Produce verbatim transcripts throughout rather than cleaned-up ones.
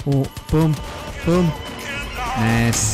Oh, boom, boom. Nice.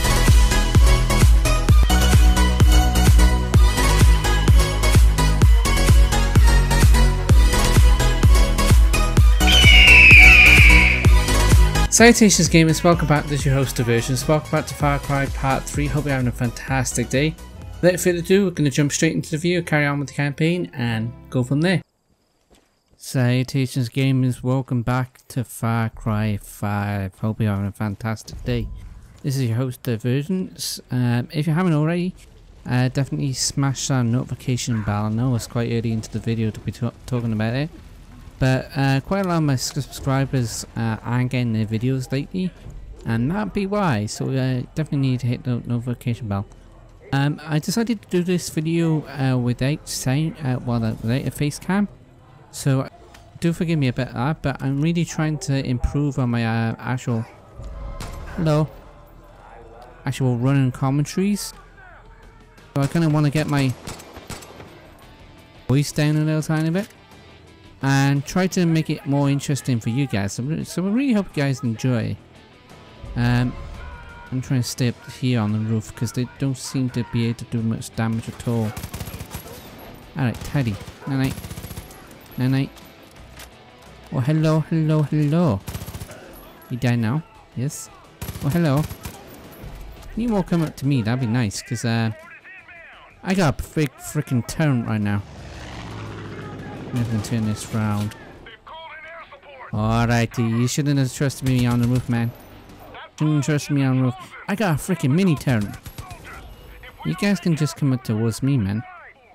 Salutations gamers, welcome back. This is your host Divergence. Welcome back to Far Cry Part three. Hope you're having a fantastic day. Without further ado, we're going to jump straight into the video, carry on with the campaign and go from there. Salutations gamers, welcome back to Far Cry five. Hope you're having a fantastic day. This is your host Divergence. Um, if you haven't already, uh, definitely smash that notification bell. I know it's quite early into the video to be talking about it. But uh, quite a lot of my subscribers uh, aren't getting their videos lately, and that'd be why, so uh, definitely need to hit the notification bell. Um, I decided to do this video uh, without sound, uh, well, without a face cam, so do forgive me about that, but I'm really trying to improve on my uh, actual, hello, actual running commentaries. So I kind of want to get my voice down a little tiny bit and try to make it more interesting for you guys, so, so I really hope you guys enjoy. um, I'm trying to stay up here on the roof because they don't seem to be able to do much damage at all. Alright, Teddy, night night, night night. Oh, hello, hello, hello. You dead now? Yes. Oh, hello. Can you all come up to me? That'd be nice, because uh, I got a big freaking turret right now. I'm gonna turn this round. Alrighty, you shouldn't have trusted me on the roof, man. Shouldn't have trusted me on the roof. I got a freaking mini turret. You guys can just come up towards me, man.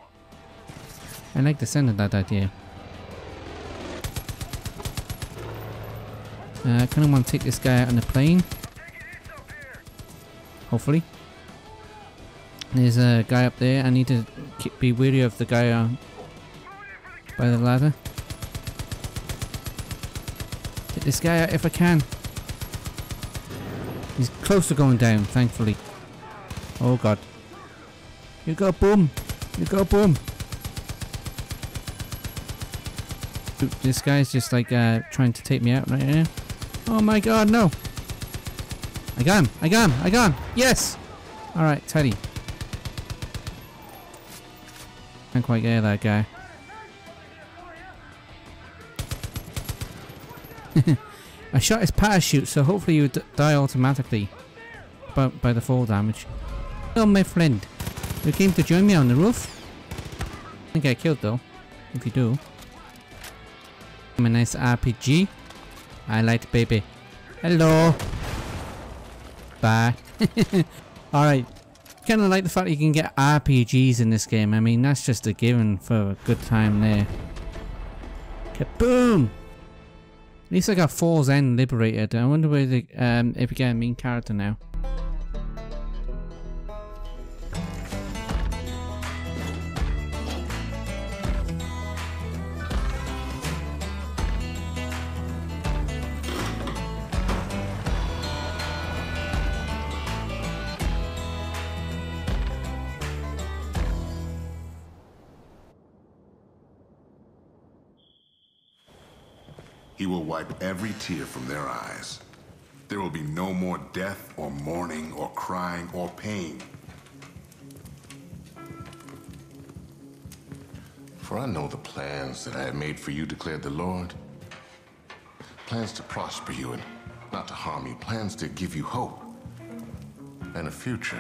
I like the sound of that idea. Uh, I kind of want to take this guy out on the plane. Hopefully. There's a guy up there. I need to keep, be wary of the guy uh, by the ladder. Get this guy out if I can. He's close to going down, thankfully. Oh god. You go boom! You go boom! This guy's just like uh, trying to take me out right now. Oh my god, no! I got him! I got him! I got him! Yes! Alright, Teddy. Can't quite get that guy. I shot his parachute, so hopefully you would die automatically by, by the fall damage. Hello, my friend. You came to join me on the roof? I think I killed though, if you do. I'm a nice R P G. I like baby. Hello. Bye. Alright. Kind of like the fact that you can get R P Gs in this game. I mean, that's just a given for a good time there. Kaboom! At least I got Falls End liberated. I wonder where the, um, if we get a main character now. He will wipe every tear from their eyes. There will be no more death or mourning or crying or pain. For I know the plans that I have made for you, declared the Lord. Plans to prosper you and not to harm you. Plans to give you hope and a future.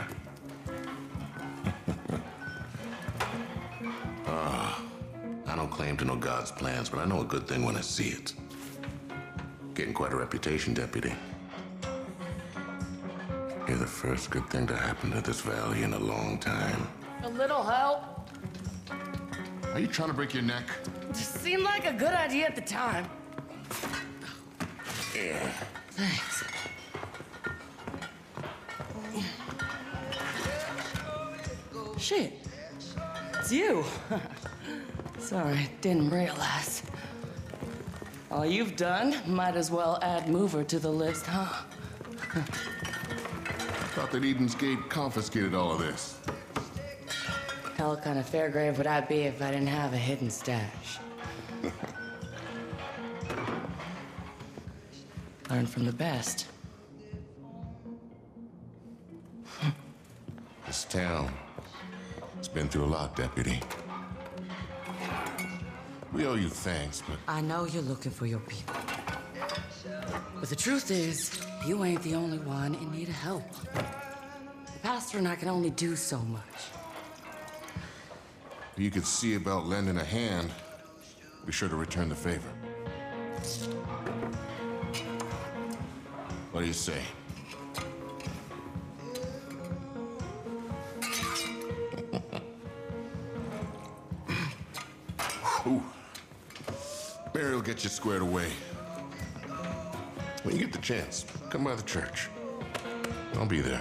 Ah, I don't claim to know God's plans, but I know a good thing when I see it. Getting quite a reputation, Deputy. You're the first good thing to happen to this valley in a long time. A little help? Are you trying to break your neck? Just seemed like a good idea at the time. Yeah. Thanks. Shit. It's you. Sorry, didn't realize. All you've done, might as well add Mover to the list, huh? Thought that Eden's Gate confiscated all of this. Hell kind of fair grave would I be if I didn't have a hidden stash? Learn from the best. This town, it's been through a lot, Deputy. We owe you thanks, but... I know you're looking for your people. But the truth is, you ain't the only one in need of help. The pastor and I can only do so much. You could see about lending a hand. Be sure to return the favor. What do you say? Ooh. Barry will get you squared away. When you get the chance, come by the church. I'll be there.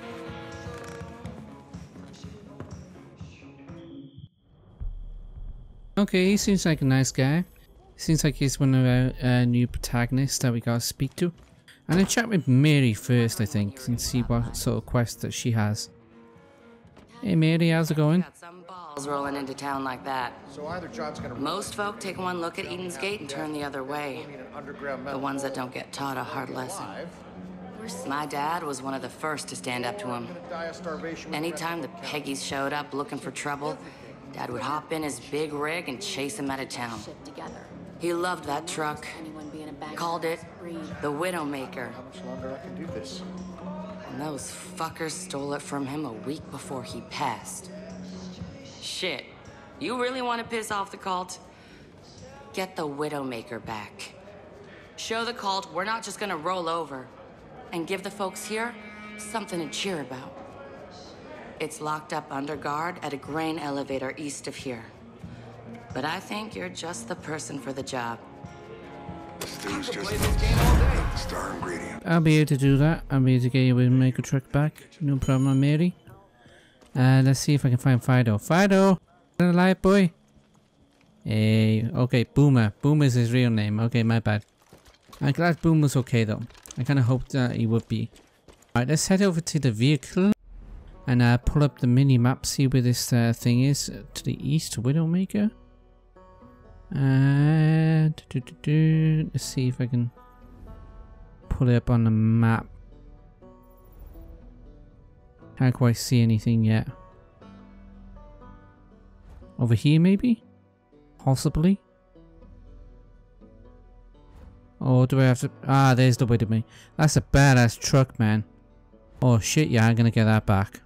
Okay, he seems like a nice guy. Seems like he's one of our uh, new protagonists that we gotta speak to. And I'll chat with Mary first, I think, and see what sort of quest that she has. Hey Mary, how's it going? Got some balls rolling into town like that. So either John's gonna Most folk take one look at Eden's Gate and turn the other way. The ones that don't get taught a hard lesson. My dad was one of the first to stand up to him. Anytime the Peggies showed up looking for trouble, Dad would hop in his big rig and chase him out of town. He loved that truck. Called it the Widowmaker. How much longer I can do this? And those fuckers stole it from him a week before he passed. Shit. You really want to piss off the cult? Get the Widowmaker back. Show the cult we're not just gonna roll over. And give the folks here something to cheer about. It's locked up under guard at a grain elevator east of here. But I think you're just the person for the job. This dude's just the star ingredient. I'll be able to do that. I'll be able to get you and make a truck back. No problem, Mary. Uh, let's see if I can find Fido. Fido! Alive, boy? Hey, okay, Boomer. Boomer's his real name. Okay, my bad. I'm glad Boomer's okay though. I kind of hoped that he would be. Alright, let's head over to the vehicle. And uh, pull up the mini map, see where this uh, thing is. Uh, to the east, Widowmaker. And do, do, do. Let's see if I can pull it up on the map. Can't quite see anything yet. Over here, maybe? Possibly? Or do I have to... Ah, there's the Widowmaker. That's a badass truck, man. Oh shit, yeah, I'm gonna get that back.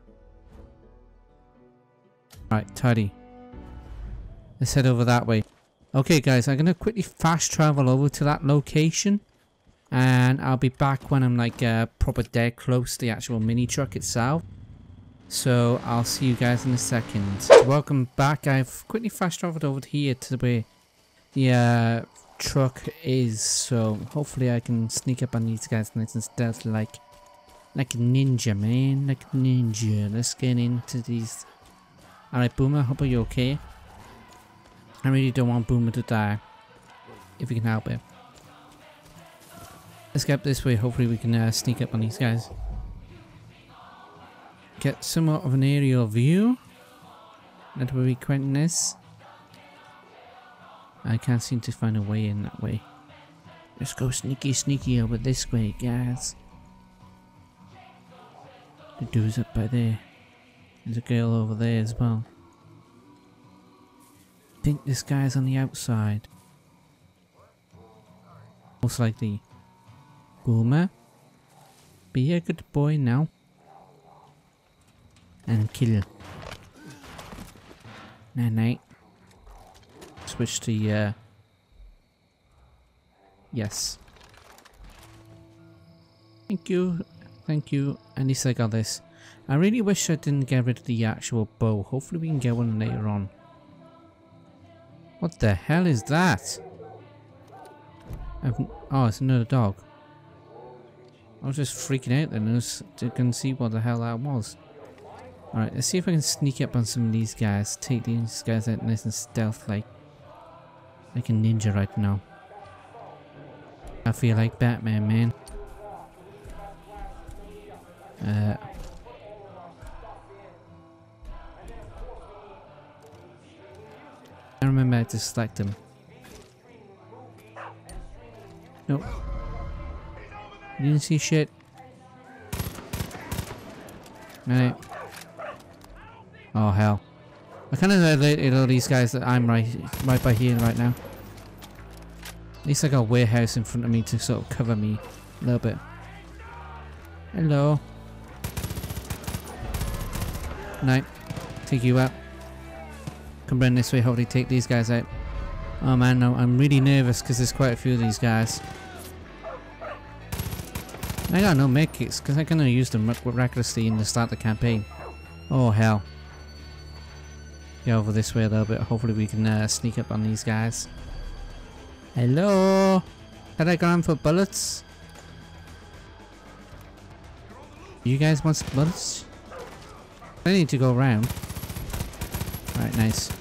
Right, tidy. Let's head over that way. Okay guys, I'm gonna quickly fast travel over to that location. And I'll be back when I'm like uh, proper dead close to the actual mini truck itself. So I'll see you guys in a second. Welcome back. I've quickly fast traveled over here to where the uh, truck is. So hopefully I can sneak up on these guys nice and stealth like, like a ninja, man. Like a ninja. Let's get into these. Alright, Boomer, hope you're okay. I really don't want Boomer to die. If we can help it. Let's get up this way. Hopefully we can uh, sneak up on these guys. Get somewhat of an aerial view. That will be quite nice. I can't seem to find a way in that way. Let's go sneaky sneaky over this way, guys. The dude's up by there. There's a girl over there as well. I think this guy's on the outside. Most likely. Boomer, be a good boy now. And kill. Night night. Switch to uh yes. Thank you. Thank you. At least I got this. I really wish I didn't get rid of the actual bow. Hopefully we can get one later on. What the hell is that? I've, oh, it's another dog. I was just freaking out then. I was, I couldn't see what the hell that was. Alright, let's see if I can sneak up on some of these guys. Take these guys out nice and stealth like, like a ninja right now. I feel like Batman, man. Uh... I remember how to select them. Nope. You didn't see shit. Right. Oh hell. I kind of alerted all these guys that I'm right, right by here right now. At least I got a warehouse in front of me to sort of cover me a little bit. Hello. No. Take you out. Come run this way, hopefully take these guys out. Oh man, no, I'm really nervous because there's quite a few of these guys. I got no med kits because I'm going to use them recklessly in the start of the campaign. Oh hell. Go over this way a little bit. Hopefully we can uh, sneak up on these guys. Hello? Had I gone for bullets? You guys want some bullets? I need to go around. Alright, nice.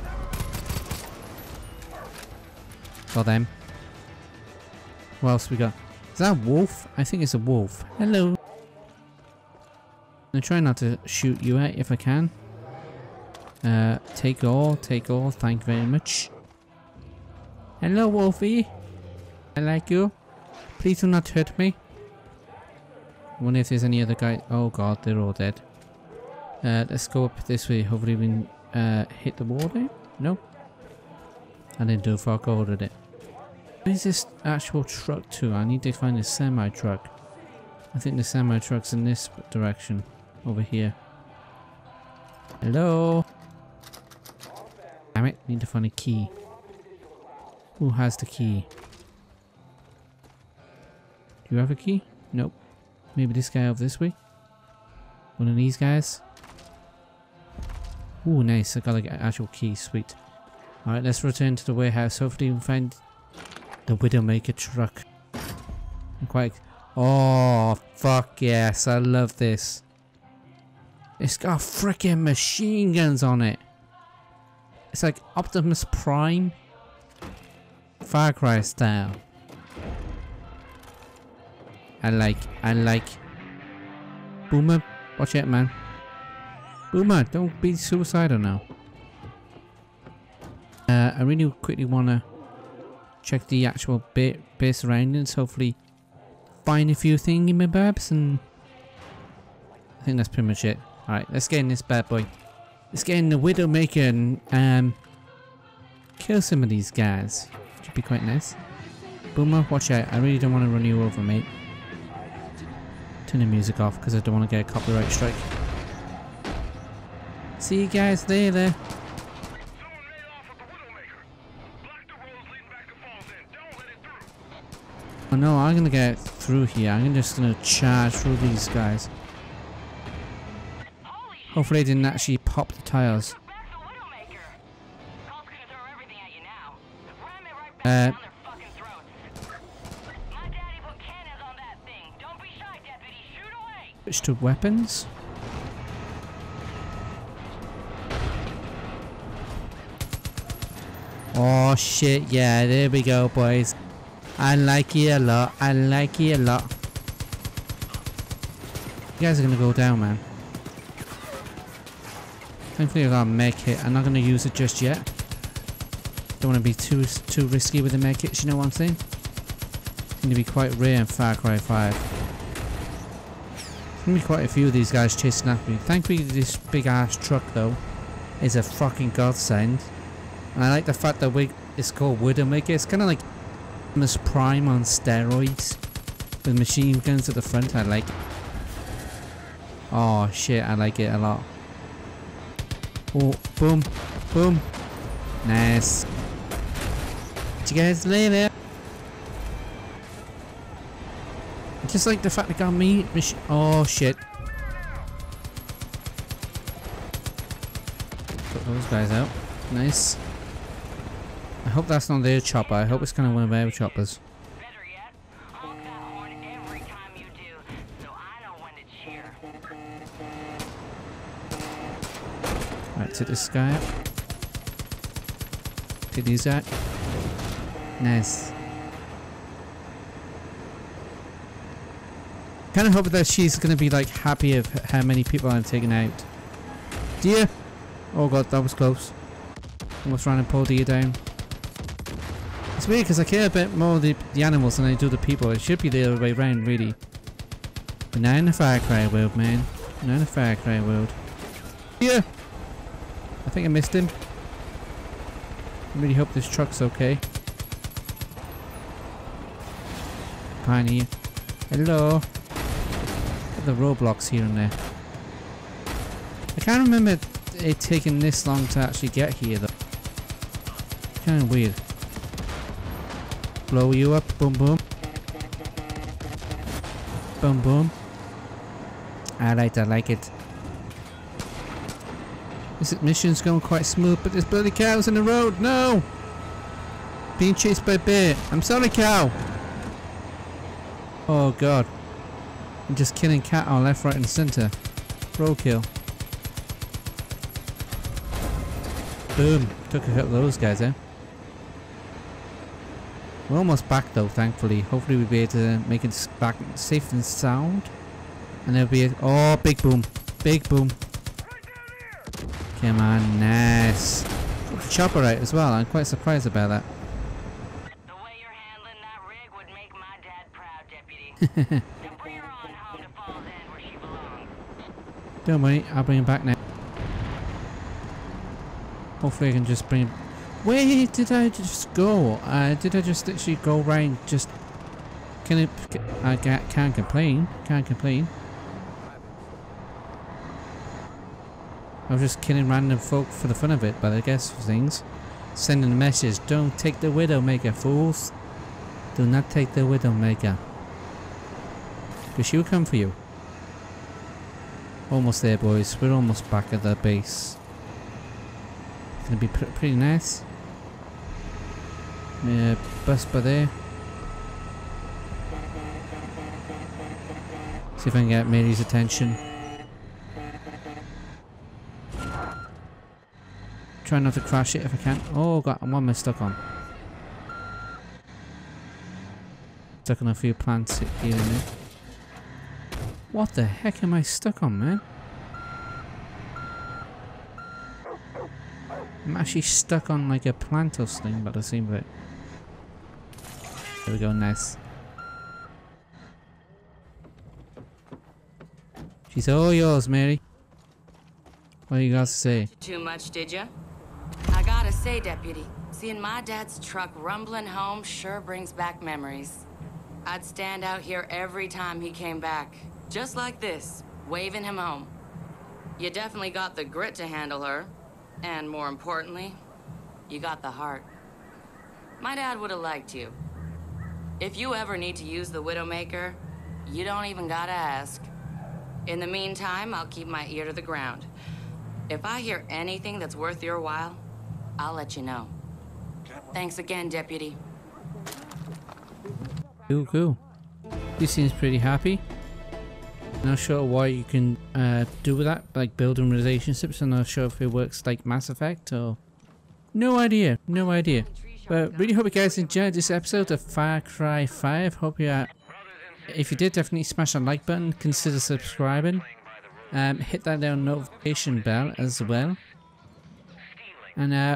Got them. What else we got? Is that a wolf? I think it's a wolf. Hello. I'm gonna try not to shoot you at if I can. Uh, take all, take all, thank you very much. Hello, Wolfie. I like you. Please do not hurt me. I wonder if there's any other guy. Oh god, they're all dead. Uh, let's go up this way. Hopefully we can uh, hit the wall there. Nope. I didn't do fuck all, did it? Where is this actual truck to? I need to find a semi-truck. I think the semi-truck's in this direction. Over here. Hello? Damn it, need to find a key. Who has the key? Do you have a key? Nope. Maybe this guy over this way? One of these guys? Ooh, nice. I got like an actual key. Sweet. Alright, let's return to the warehouse. Hopefully we can find the Widowmaker truck. I'm quite... Oh, fuck yes. I love this. It's got freaking machine guns on it. It's like Optimus Prime. Far Cry style. I like, I like. Boomer, watch out, man. Boomer, don't be suicidal now. Uh, I really quickly want to check the actual bit, base surroundings. Hopefully find a few thingy-mabobs, and I think that's pretty much it. Alright, let's get in this bad boy. Let's get in the Widowmaker and um, kill some of these guys. Should be quite nice. Boomer, watch out. I really don't want to run you over, mate. Turn the music off because I don't want to get a copyright strike. See you guys later. Oh no, I'm gonna get through here. I'm just gonna charge through these guys. Hopefully I didn't actually pop the tires. Uh, switch to weapons. Oh shit, yeah, there we go, boys. I like it a lot. I like it a lot. You guys are gonna go down, man. Thankfully I got a med kit. I'm not gonna use it just yet. Don't want to be too too risky with the med kits, you know what I'm saying? It's gonna be quite rare in Far Cry five. There's gonna be quite a few of these guys chasing after me. Thankfully this big ass truck though is a fucking godsend. And I like the fact that we it's called Widowmaker. It's kinda like Optimus Prime on steroids. With machine guns at the front. I like it. Oh shit, I like it a lot. Oh, boom, boom. Nice. See you guys later. I just like the fact they got me. Oh shit. Put those guys out. Nice. I hope that's not their chopper. I hope it's kind of one of our choppers. Better yet, honk that horn every time you do, so I know when to cheer. Alright, take this guy out. Take these out. Nice. Kind of hope that she's gonna be like happy of how many people I'm taking out. Deer! Oh god, that was close. Almost ran and pulled deer down. It's weird because I care a bit more the, the animals than I do the people. It should be the other way around, really. But not in the Far Cry world, man. Not in the Far Cry world. Yeah! I think I missed him. I really hope this truck's okay. Pioneer. Hello. Got the roadblocks here and there. I can't remember it taking this long to actually get here though. Kind of weird. Blow you up. Boom boom. Boom boom. Alright, I like it. This mission's going quite smooth, but there's bloody cows in the road. No! Being chased by a bear. I'm sorry, cow. Oh god. I'm just killing cat on left, right and centre. Roadkill. Boom. Took a couple of those guys out. We're almost back though, thankfully. Hopefully we'll be able to make it back safe and sound. And there'll be a... Oh, big boom. Big boom. Come on, nice. Got the chopper out as well. I'm quite surprised about that. The way you're handling that rig would make my dad proud, Deputy. Now bring her on home to Falls End where she belongs. Don't worry, I'll bring him back now. Hopefully I can just bring him... Where did I just go? Uh, did I just literally go round just... Can it... I can't complain. Can't complain. I was just killing random folk for the fun of it, but I guess for things. Sending a message, don't take the Widowmaker, fools. Do not take the Widowmaker. Because she will come for you. Almost there, boys. We're almost back at the base. It's gonna be pr pretty nice. Yeah, bus by there. See if I can get Mary's attention. Try not to crash it if I can. Oh god, what am I stuck on? Stuck on a few plants here and there. What the heck am I stuck on, man? I'm actually stuck on like a plant or something, but I seem of it. There we go, nice. She's all yours, Mary. What do you got to say? Too much, did ya? I gotta say, Deputy, seeing my dad's truck rumbling home sure brings back memories. I'd stand out here every time he came back, just like this, waving him home. You definitely got the grit to handle her, and more importantly, you got the heart. My dad would have liked you. If you ever need to use the Widowmaker, you don't even gotta ask. In the meantime, I'll keep my ear to the ground. If I hear anything that's worth your while, I'll let you know. Thanks again, Deputy. Cool, cool. He seems pretty happy. Not sure what you can uh, do with that, like building relationships. I'm not sure if it works like Mass Effect or... No idea, no idea. But really hope you guys enjoyed this episode of Far Cry five. Hope you are... If you did, definitely smash that like button. Consider subscribing. Um, hit that little notification bell as well. And uh,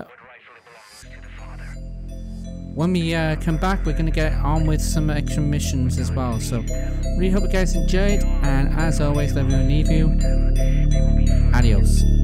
when we uh, come back, we're going to get on with some extra missions as well. So, really hope you guys enjoyed. And as always, let me leave you. Adios.